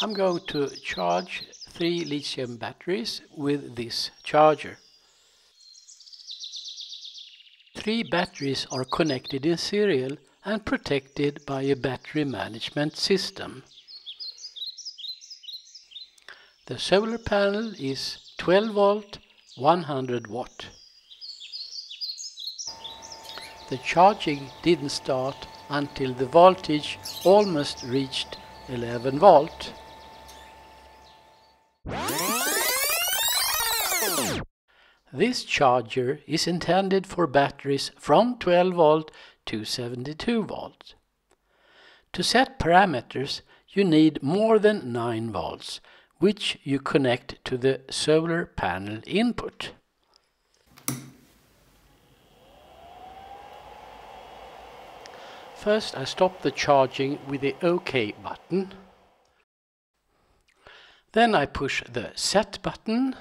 I'm going to charge 3 lithium batteries with this charger. 3 batteries are connected in serial and protected by a battery management system. The solar panel is 12 volt, 100 watt. The charging didn't start until the voltage almost reached 11 volt. This charger is intended for batteries from 12 volt to 72 volt. To set parameters, you need more than 9 volts, which you connect to the solar panel input. First, I stop the charging with the OK button. Then I push the Set button.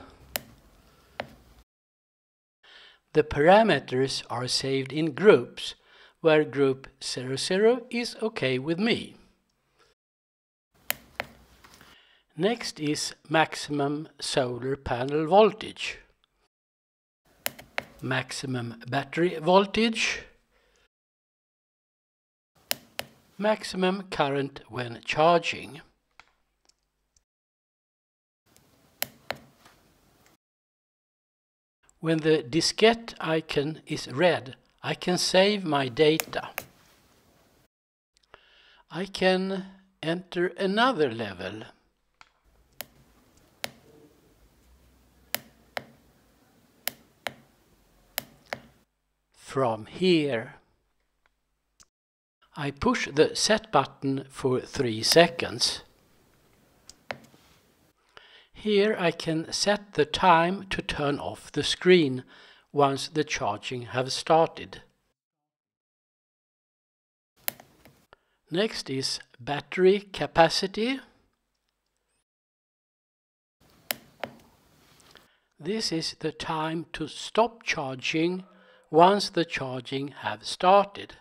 The parameters are saved in groups, where group 00 is OK with me. Next is maximum solar panel voltage, maximum battery voltage, maximum current when charging. When the diskette icon is red, I can save my data. I can enter another level. From here, I push the Set button for 3 seconds. Here I can set the time to turn off the screen once the charging has started. Next is battery capacity. This is the time to stop charging once the charging has started.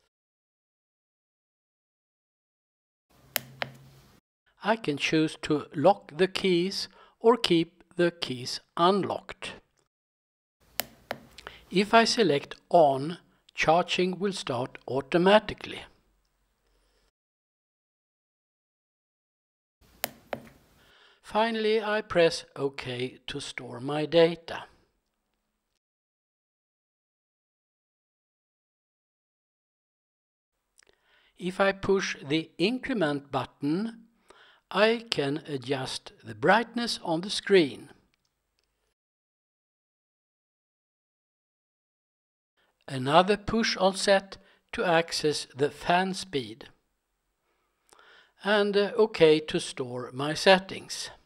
I can choose to lock the keys or keep the keys unlocked. If I select On, charging will start automatically. Finally, I press OK to store my data. If I push the Increment button, I can adjust the brightness on the screen. Another push on Set to access the fan speed. And OK to store my settings.